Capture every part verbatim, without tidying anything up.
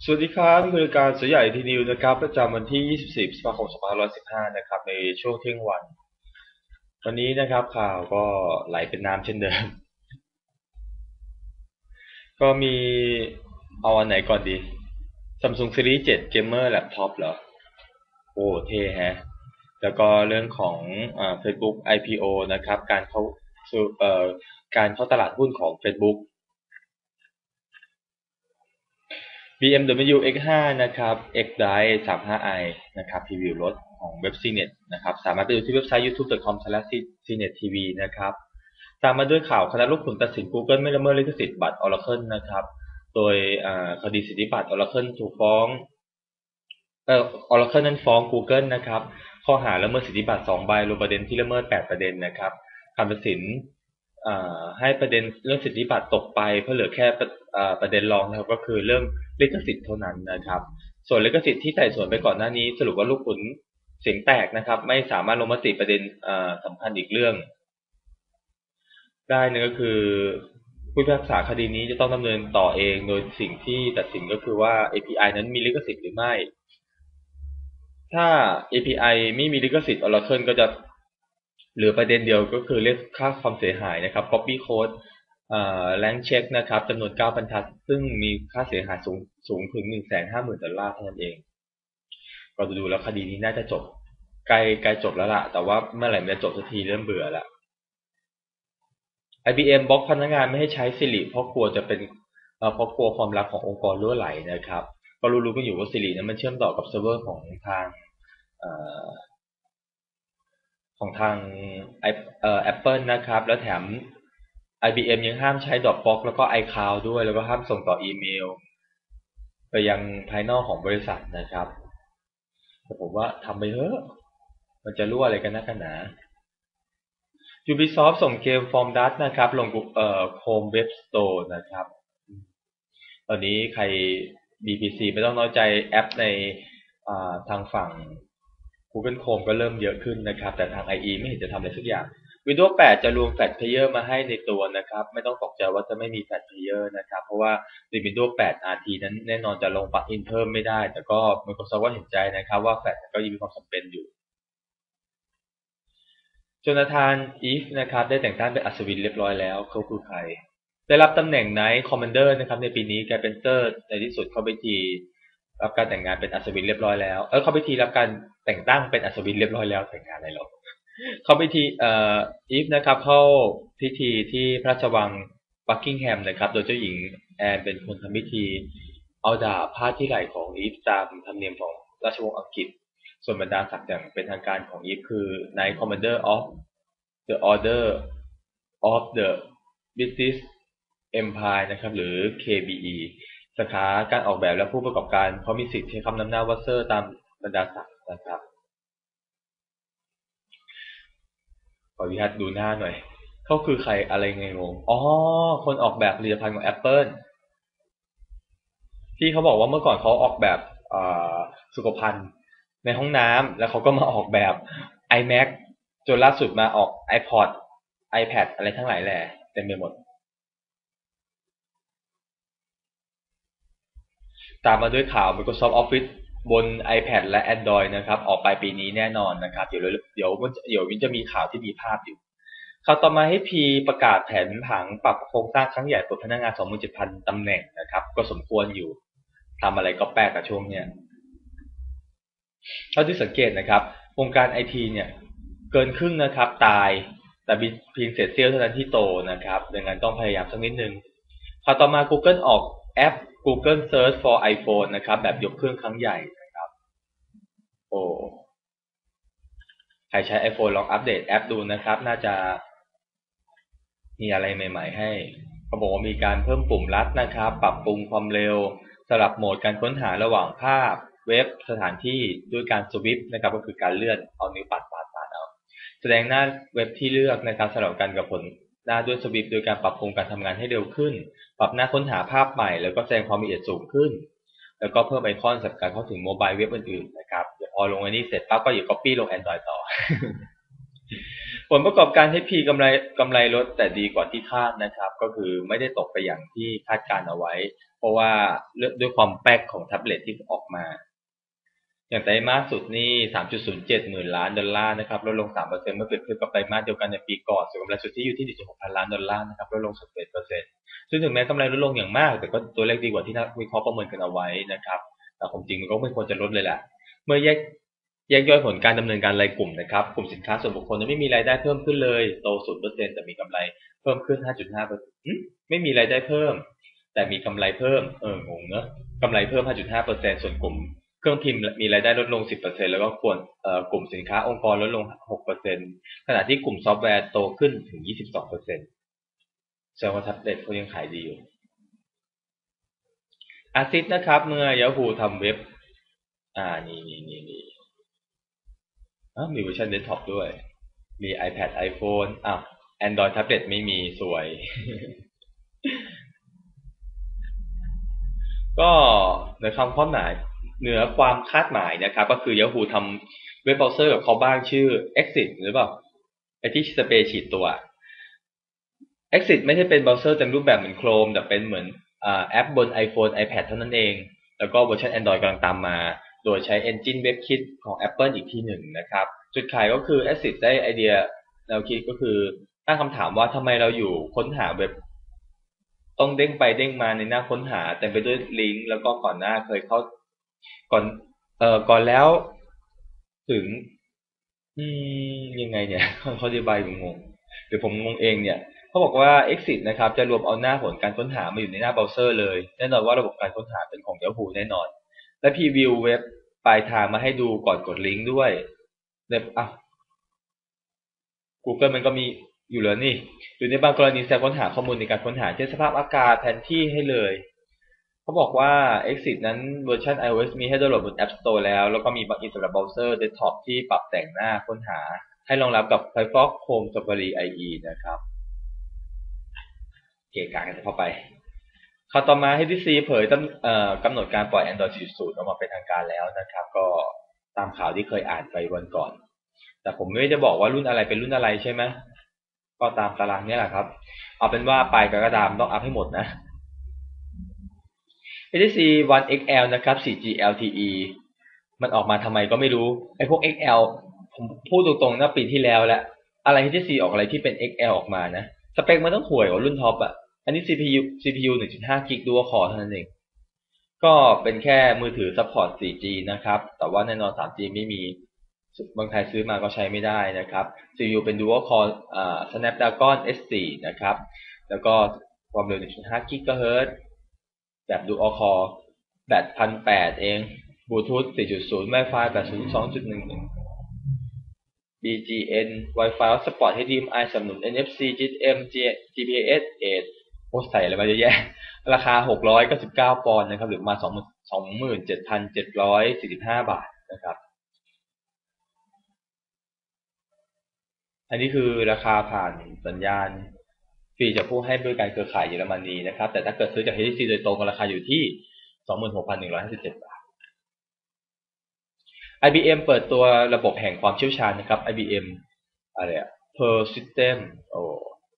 สวัสดีครับนี่คือรายการสื่อใหญ่ทีนิวนะครับประจำวันที่ ยี่สิบสี่ พฤษภาคม สองพันห้าร้อยสิบห้า นะครับในช่วงเที่ยงวันวันนี้นะครับข่าวก็ไหลเป็นน้ำเช่นเดิมก็มีเอาอันไหนก่อนดี Samsung Series เซเว่น Gamer Laptop เหรอโอ้เท่แฮะแล้วก็เรื่องของอ่า Facebook ไอ พี โอ นะครับการเข้าสู่เอ่อการเข้าตลาดหุ้นของ Facebookบี เอ็ม ดับเบิลยู เอ็กซ์ ห้า นะครับ X-Drive สามสิบห้า ไอ นะครับพรีวิวรถของเว็บ ซี เน็ต นะครับสามารถไปดูที่เว็บไซต์ ยูทูบ ดอท คอม สแลช ซี เน็ต ที วี นะครับตามมาด้วยข่าวคณะลูกขุนตัดสิน Google ไม่ละเมิดลิขสิทธิ์บัตร Oracle นะครับโดยคดีสิทธิบัตร Oracle ถูกฟ้องเอ่อ Oracle นั้นฟ้อง Google นะครับข้อหาละเมิดสิทธิบัตรสองใบรวมประเด็นที่ละเมิดแปดประเด็นนะครับคำตัดสินให้ประเด็นเรื่องสิทธิบัตรตกไปเพื่อเหลือแค่ประเด็นรองนะครับก็คือเรื่องลิขสิทธิ์เท่านั้นนะครับส่วนลิขสิทธิ์ที่ไต่สวนไปก่อนหน้านี้สรุปว่าลูกขุนเสียงแตกนะครับไม่สามารถลงมติประเด็นสำคัญอีกเรื่องได้นั่นก็คือผู้พิพากษาคดีนี้จะต้องดำเนินต่อเองโดยสิ่งที่ตัดสินก็คือว่า เอ พี ไอ นั้นมีลิขสิทธิ์หรือไม่ถ้า เอ พี ไอ ไม่มีลิขสิทธิ์ Oracle ก็จะเหลือประเด็นเดียวก็คือเรียกค่าความเสียหายนะครับ Copy Code แรงเช็คนะครับจำนวนเก้าบรรทัดซึ่งมีค่าเสียหายสูงสูงถึง หนึ่งแสนห้าหมื่น ดอลลาร์เท่านั้นเองก็ดูแล้วคดีนี้น่าจะจบใกล้ใกล้จบแล้วล่ะแต่ว่าเมื่อไหร่มันจะจบสักทีเริ่มเบื่อละ ไอ บี เอ็ม บล็อกพนักงานไม่ให้ใช้ Siri เพราะกลัวจะเป็นเพราะกลัวความลับขององค์กรรั่วไหลนะครับก็รู้ๆกันอยู่ว่า Siri นั้นมันเชื่อมต่อกับเซิร์ฟเวอร์ของทางของทางไอเอ่อ Apple นะครับแล้วแถม ไอ บี เอ็ม ยังห้ามใช้ Dropbox แล้วก็ iCloud ด้วยแล้วก็ห้ามส่งต่ออีเมลไปยังภายนอกของบริษัทนะครับแต่ผมว่าทำไปเถอะมันจะรั่วอะไรกันนักกันหนา Ubisoft ส่งเกม From Dust นะครับลงเอ่อ Chrome Web Store นะครับตอนนี้ใคร บี พี ซี ไม่ต้องน้อยใจแอปในทางฝั่ง Google Chrome ก็เริ่มเยอะขึ้นนะครับแต่ทาง ไอ อี ไม่เห็นจะทำอะไรสักอย่าง Windows แปด จะรวม Flash Player มาให้ในตัวนะครับไม่ต้องตกใจว่าจะไม่มี Flash Player นะครับเพราะว่าใน Windows แปด อาร์ ที นั้นแน่นอนจะลงปลั๊กอินเพิ่มไม่ได้แต่ก็ Microsoft ก็เห็นใจนะครับว่า Flash ก็ยังมีความจำเป็นอยู่โจนาธานอีฟนะครับได้แต่งตั้งเป็นอัศวินเรียบร้อยแล้วเขาคือใครได้รับตำแหน่งไนท์คอมมานเดอร์นะครับในปีนี้กลายเป็นเตอร์ในที่สุดเข้าไปทีรับการแต่งงานเป็นอัศวินเรียบร้อยแล้วเออเข้าไปทีรับการแต่งตั้งเป็นอัศวินเรียบร้อยแล้วแต่งงานอะไรหรอเข้าพิธีเอ่ออีฟนะครับเข้าพิธีที่พระราชวังบักกิงแฮมนะครับโดยเจ้าหญิงแอนเป็นคนทำพิธีเอาดาบพาดที่ไหล่ของอีฟตามธรรมเนียมของราชวงศ์อังกฤษส่วนบรรดาศักดิ์อย่างเป็นทางการของอีฟคือ Knight Commander of the Order of the British Empire นะครับหรือ เค บี อี สาขาการออกแบบและผู้ประกอบการเขามีสิทธิ์ใช้คำนำหน้าว่าเซอร์ตามบรรดาศักดิ์นะครับขออนุญาตดูหน้าหน่อยเขาคือใครอะไรไงงงอ๋อคนออกแบบผลิตภัณฑ์ของ Apple ที่เขาบอกว่าเมื่อก่อนเขาออกแบบสุขภัณฑ์ในห้องน้ำแล้วเขาก็มาออกแบบ iMac จนล่าสุดมาออก iPod iPad อะไรทั้งหลายแหล่เต็มไปหมดตามมาด้วยข่าว Microsoft Office บน iPad และ Android นะครับออกปลายปีนี้แน่นอนนะครับเดี๋ยวเดี๋ยวเดี๋ยวจะมีข่าวที่มีภาพอยู่ข่าวต่อมาให้ P ประกาศแผนผังปรับโครงสร้างครั้งใหญ่ปลดพนักงาน สองหมื่นเจ็ดพัน ตำแหน่งนะครับก็สมควรอยู่ทำอะไรก็แปลกกับช่วงเนี้ยเท่าที่สังเกตนะครับวงการไอทีเนี่ยเกินครึ่งนะครับตายแต่มีเพียงเศษเสี้ยวเท่านั้นที่โตนะครับดังนั้นต้องพยายามสักนิดนึงข่าวต่อมา Google ออกแอป Google Search for iPhone นะครับแบบยกเครื่องครั้งใหญ่นะครับโอ้ใครใช้ iPhone ลองอัปเดตแอปดูนะครับน่าจะมีอะไรใหม่ๆให้เขาบอกว่ามีการเพิ่มปุ่มลัดนะครับปรับปรุงความเร็วสลับโหมดการค้นหาระหว่างภาพเว็บสถานที่ด้วยการสวิปนะครับก็คือการเลื่อนเอานิ้วปัดปัดปัดเอาแสดงหน้าเว็บที่เลือกนะครับสลับกันกับผลหน้าด้วยสวิปโดยการปรับปรุงการทำงานให้เร็วขึ้นปรับหน้าค้นหาภาพใหม่แล้วก็แสดงความละเอียดสูงขึ้นแล้วก็เพิ่มไอคอนสำหรับการเข้าถึงโมบายเว็บอื่นๆนะครับเดี๋ยวพอลงอันนี้เสร็จปั๊บก็อย่า copy ลง Android ต่อผลประกอบการ เอช พี กำไรกำไรลดแต่ดีกว่าที่คาดนะครับก็คือไม่ได้ตกไปอย่างที่คาดการเอาไว้เพราะว่าด้วยความแป๊กของแท็บเล็ตที่ออกมาอย่างไตรมาสสุดนี่ สามจุดศูนย์เจ็ด หมื่นล้านดอลลาร์นะครับลดลง สามเปอร์เซ็นต์ เมื่อเปรียบเทียบกับไตรมาสเดียวกันในปีก่อนส่วนกำไรสุทธิอยู่ที่ หนึ่งจุดหก พันล้านดอลลาร์นะครับลดลง สิบเอ็ดเปอร์เซ็นต์ ซึ่งถึงแม้กำไรลดลงอย่างมากแต่ก็ตัวเลขดีกว่าที่นักวิเคราะห์ประเมินกันเอาไว้นะครับแต่ความจริงมันก็ไม่ควรจะลดเลยแหละเมื่อแยกแยกย่อยผลการดำเนินการรายกลุ่มนะครับกลุ่มสินค้าส่วนบุคคลไม่มีรายได้เพิ่มขึ้นเลยโต ศูนย์เปอร์เซ็นต์ แต่มีกำไรเพิ่มขึ้น ห้าจุดห้าเปอร์เซ็นต์ ไม่มีรายได้เพิ่มแต่มีกำไรเพิ่มเอองงเนอะกำไรเพิ่ม ห้าจุดห้าเปอร์เซ็นต์ ส่วนกลุ่มเครื่องพิมพ์มีรายได้ลดลง สิบเปอร์เซ็นต์ แล้วก็กลุ่มเอ่อกลุ่มสินค้าองค์กรลดลง หกเปอร์เซ็นต์ ขณะที่กลุ่มซอฟต์แวร์โตขึ้นถึง ยี่สิบสองเปอร์เซ็นต์ แสดงว่าแท็บเล็ตเขายังขายดีอยู่อาซิสนะครับเมื่อ Yahoo ทำเว็บอ่านี่นี่นี่นี่มีเวอร์ชันเดสก์ท็อปด้วยมี iPad iPhone อ่ะ Android แท็บเล็ตไม่มีสวย ก็ในคำความหมายเหนือความคาดหมายนะครับก็คือ Yahoo ทำเว็บเบราว์เซอร์กับเขาบ้างชื่อ Exit หรือเปล่าไอที่สเปรย์ฉีดตัว Exit ไม่ใช่เป็นเบราว์เซอร์เต็มรูปแบบเหมือน Chrome แต่เป็นเหมือนแอปบน iPhone iPad เท่านั้นเองแล้วก็เวอร์ชัน Android กำลังตามมาโดยใช้ Engine WebKit ของ Apple อีกที่หนึ่งนะครับจุดขายก็คือ Exit ได้ไอเดียแนวคิดก็คือตั้งคำถามว่าทำไมเราอยู่ค้นหาเว็บต้องเด้งไปเด้งมาในหน้าค้นหาเต็มไปด้วยลิงก์แล้วก็ก่อนหน้าเคยเข้าก่อนเอ่อก่อนแล้วถึงอืมยังไงเนี่ยเขาอธิบายงงหรือผมงงเองเนี่ยเขาบอกว่า Exit นะครับจะรวมเอาหน้าผลการค้นหามาอยู่ในหน้าเบราว์เซอร์เลยแน่นอนว่าระบบการค้นหาเป็นของ Yahoo แน่นอนและพรีวิวเว็บปลายทางมาให้ดูก่อนกดลิงก์ด้วยเว็บอ่ะ Google มันก็มีอยู่แล้วนี่หรือในบางกรณีแสดงค้นหาข้อมูลในการค้นหาเช่นสภาพอากาศแผนที่ให้เลยเขาบอกว่า Exit นั้นเวอร์ชัน iOS มีให้ดาวน์โหลดบน App Store แล้วแล้วก็มีบัคอินสำหรับเบราว์เซอร์เดสก์ท็อปที่ปรับแต่งหน้าค้นหาให้รองรับกับ Firefox Chrome Safari ไอ อี นะครับเก๋กากันเข้าไปข่าวต่อมา เอช ที ซี เผยกำหนดการปล่อย Android สี่จุดศูนย์ ออกมาเป็นทางการแล้วนะครับก็ตามข่าวที่เคยอ่านไปวันก่อนแต่ผมไม่ได้บอกว่ารุ่นอะไรเป็นรุ่นอะไรใช่ไหมก็ตามตารางนี้แหละครับเอาเป็นว่าปลายกรกฎาคมต้องอัพให้หมดนะ เอช ที ซี วัน เอ็กซ์ แอล นะครับ โฟร์จี แอล ที อี มันออกมาทำไมก็ไม่รู้ไอ้พวก เอ็กซ์ แอล ผมพูดตรงๆนะปีที่แล้วแหละอะไร เอช ที ซี ออกอะไรที่เป็น เอ็กซ์ แอล ออกมานะสเปคมันต้องห่วยกว่ารุ่นท็อปอ่ะอันนี้ ซี พี ยู ซี พี ยู หนึ่งจุดห้า กิกะ Dual Core เท่านั้นเองก็เป็นแค่มือถือซัพพอร์ต โฟร์จี นะครับแต่ว่าแน่นอน ทรีจี ไม่มีบางใครซื้อมาก็ใช้ไม่ได้นะครับ ซี พี ยู เป็น Dual Core อ่า Snapdragon เอส โฟร์ นะครับแล้วก็ความเร็ว หนึ่งจุดห้า กิกะเฮิรตซ์ แบบ Dual Core แบต หนึ่งพันแปดร้อย เองบลูทูธ สี่จุดศูนย์ Wi-Fi แปดศูนย์ สองจุดหนึ่ง บี จี เอ็น Wi-Fi Support เอช ดี เอ็ม ไอ สนับสนุน เอ็น เอฟ ซี จี เอ็ม จี พี เอส เอท โอ้ใส่อะไรมาเยอะแยะราคาหกร้อยเก้าสิบเก้าปอนด์นะครับหรือประมาณ สองหมื่นเจ็ดพันเจ็ดร้อยสี่สิบห้า บาทนะครับอันนี้คือราคาผ่านสัญญาณฟรีจากผู้ให้บริการเครือข่ายเยอรมนีนะครับแต่ถ้าเกิดซื้อจาก เอช ที ซี โดยตรงราคาอยู่ที่ สองหมื่นหกพันหนึ่งร้อยห้าสิบเจ็ด บาท ไอ บี เอ็ม เปิดตัวระบบแห่งความเชี่ยวชาญนะครับ ไอ บี เอ็ม อะไรอะ Pearl System โอ้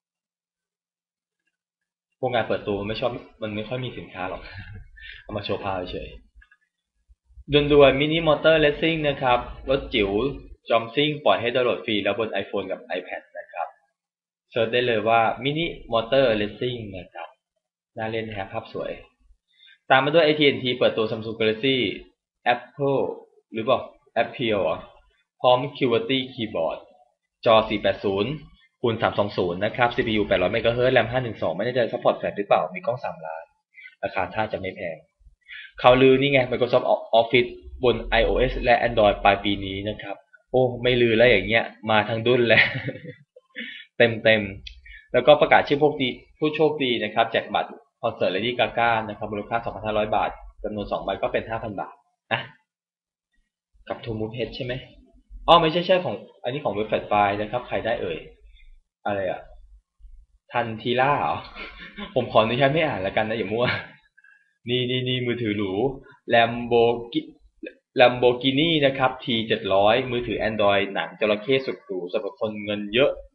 พวกงานเปิดตัวไม่ชอบมันไม่ค่อยมีสินค้าหรอกเอามาโชว์พาวเฉยด่วนๆมินิมอเตอร์เลสซิ่งนะครับรถจิ๋วจอมซิ่งปล่อยให้ดาวน์โหลดฟรีแล้วบน iPhone กับ iPad นะครับเซิร์ชได้เลยว่ามินิมอเตอร์เลสซิ่งนะครับน่าเล่นแฮปภาพสวยตามมาด้วย เอ ที แอนด์ ที เปิดตัว Samsung Galaxy Apple หรือเปล่า Apple อ่ะพร้อม คิว วี ที Keyboard จอ สี่แปดศูนย์ คูณ สามสองศูนย์ นะครับ ซี พี ยู แปดร้อย เมกะเฮิรตซ์ แรม ห้าหนึ่งสอง ไม่แน่ใจซัพพอร์ตแฟลชหรือเปล่ามีกล้องสามล้านราคาถ้าจะไม่แพงข่าวลือนี่ไง Microsoft Office บน iOS และ Android ปลายปีนี้นะครับโอ้ไม่ลือแล้วอย่างเงี้ยมาทั้งดุนแล้วเต็มเต็มแล้วก็ประกาศชื่อผู้ดีผู้โชคดีนะครับแจกบัตรคอนเสิร์ต Lady Gaga นะครับมูลค่า สองพันห้าร้อย บาทจำนวนสองใบก็เป็น ห้าพัน บาทนะกับ ทู มูฟ เฮด ใช่ไหมอ๋อไม่ใช่ใช่ของอันนี้ของเว็บแฟลชไฟล์นะครับใครได้เอ่ยอะไรอ่ะทันทีล่าเหรอผมขออนุญาตไม่อ่านแล้วกันนะอย่ามั่วนี่นี่นี่มือถือหรู Lamborghini Lamborghini นะครับ ที เจ็ดร้อย มือถือ Android หนังจระเข้สุดหรูสำหรับคนเงินเยอะ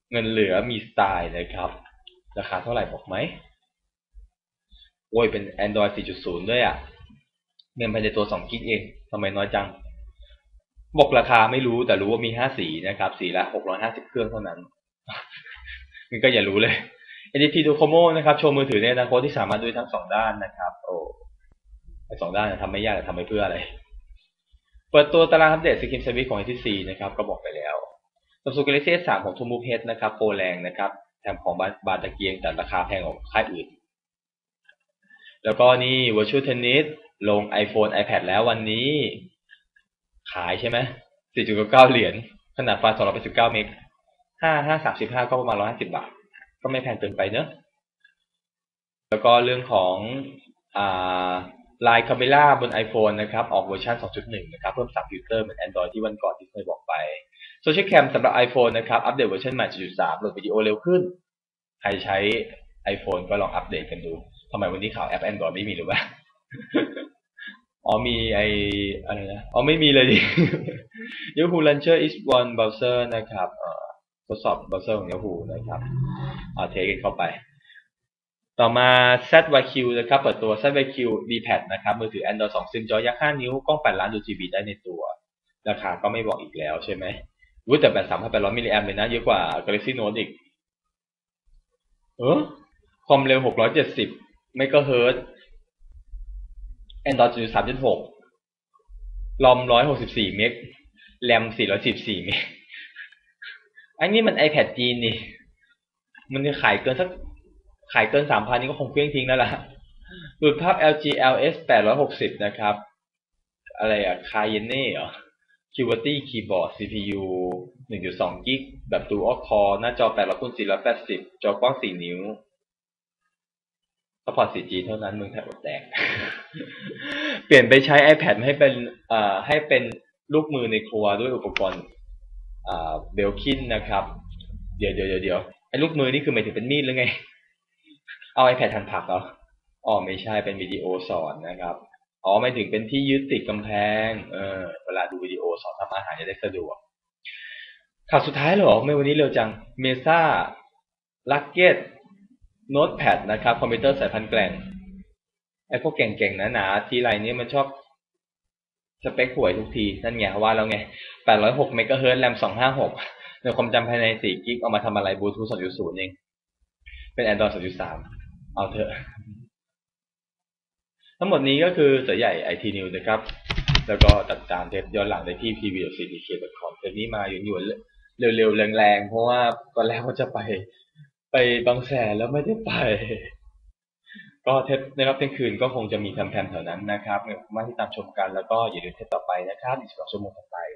เงินเหลือมีสไตล์นะครับราคาเท่าไหร่บอกไหมโอ้ยเป็น Android สี่จุดศูนย์ ด้วยอ่ะเมมภายในตัวสองกิกเองทำไมน้อยจังบอกราคาไม่รู้แต่รู้ว่ามีห้าสีนะครับสีละหกร้อยห้าสิบเครื่องเท่านั้นมันก็อย่ารู้เลย เอ็น ที ที Docomo นะครับโชว์มือถือในอนาคตที่สามารถดูทั้งสองด้านนะครับโอ้ไอ้สองด้านทำไม่ยากแต่ทำไปเพื่ออะไรเปิดตัวตารางอัปเดตสกินเซอร์วิสของ เอ ที ซี นะครับก็บอกไปแล้ว Samsung Galaxy เอส ทรี ของ TrueMove เอช นะครับโปรแรงนะครับแถมของบานตะเกียงแต่ราคาแพงกว่าค่ายอื่นแล้วก็นี่ Virtual Tennis ลง iPhone iPad แล้ววันนี้ขายใช่ไหม สี่จุดเก้า เหรียญขนาดไฟล์สองร้อยแปดสิบเก้าเมกห้า ห้า สามสิบห้าก็ประมาณหนึ่งร้อยห้าสิบบาทก็ไม่แพงเกินไปเนอะแล้วก็เรื่องของอ่า Line Camera บน iPhone นะครับออกเวอร์ชัน สองจุดหนึ่ง นะครับเพิ่มซับฟิลเตอร์เหมือน Android ที่วันก่อนที่เคยบอกไป Social Cam สำหรับ iPhone นะครับอัปเดตเวอร์ชันใหม่ เจ็ดจุดสาม โหลดวิดีโอเร็วขึ้นใครใช้ iPhone ก็ลองอัปเดตกันดูทำไมวันนี้ข่าวแอป Android ไม่มีหรือวะ อ๋อมีไออะไรนะอ๋อไม่มีเลยดิ Yahoo Launcher is one browser นะครับทดสอบเบราว์เซอร์ของ Yahoo นะครับเอาเทสกันเข้าไปต่อมา แซด วาย คิว นะครับเปิดตัว แซด วาย คิว ดี แพด นะครับมือถือ Android สอง ซิมจอยักษ์ห้านิ้วกล้องแปดล้านดู จี บี ได้ในตัวราคาก็ไม่บอกอีกแล้วใช่ไหมรู้แต่แบต สามพันแปดร้อย มิลลิแอมป์เลยนะเยอะกว่า Galaxy Note อีกเออความเร็วหกร้อยเจ็ดสิบเมกะเฮิรตซ์ Android สามจุดหก รอมหนึ่งร้อยหกสิบสี่เมกแรมสี่ร้อยสิบสี่เมกอันนี้มัน iPad จีนนี่มันจะขายเกินสักขายเกิน สามพัน นี่ก็คงเครื่องทิ้งแล้วล่ะดูดภาพ แอล จี แอล เอส แปดร้อยหกสิบนะครับอะไรอะ Cayenne เหรอ QWERTY Keyboard ซี พี ยู หนึ่งจุดสอง กิกแบบ Dual Core หน้าจอแปดร้อยคูณสี่ร้อยแปดสิบจอกว้างสี่นิ้วซัพพอร์ต โฟร์จี เท่านั้นเมืองไทยอดแตก เปลี่ยนไปใช้ iPad ให้เป็นเอ่อให้เป็นลูกมือในครัวด้วยอุปกรณ์อ่าเบลคินนะครับเดี๋ยวเดี๋ยวเดี๋ยวไอ้ลูกมือนี่คือหมายถึงเป็นมีดหรือไงเอา iPad หั่นผักเหรออ๋อไม่ใช่เป็นวิดีโอสอนนะครับอ๋อหมายถึงเป็นที่ยึดติดกำแพงเออเวลาดูวิดีโอสอนทำอาหารจะได้สะดวกข่าวสุดท้ายเหรอไม่วันนี้เร็วจังเมซ่าลักเก็ตโน้ตแพดนะครับคอมพิวเตอร์สายพันธุ์แกร่งไอ้พวกเก่งๆหนาๆทีไรนี้มันชอบสเปคห่วยทุกทีนั่นไงว่าแล้วไงแปดร้อยหกเมกะเฮิรตซ์แรมสองห้าหกในความจำภายในสี่กิกเอามาทำอะไรบลูทูธ สองจุดศูนย์ เองเป็น Android สองจุดสาม เอาเถอะทั้งหมดนี้ก็คือเสือใหญ่ ไอ ที News นะครับแล้วก็ตัดตามเทปย้อนหลังได้ที่ พี วี ดอท ซี ที เค ดอท คอม เทปนี้มาหยุ่นๆเร็วๆแรงๆเพราะว่าตอนแรกว่าจะไปไปบางแสนแล้วไม่ได้ไปก็เทปนะครับเที่ยงคืนก็คงจะมีแพมๆแถวนั้นนะครับมาที่ตามชมกันแล้วก็อย่าลืมเทปต่อไปนะครับอีกสองชั่วโมงต่อไป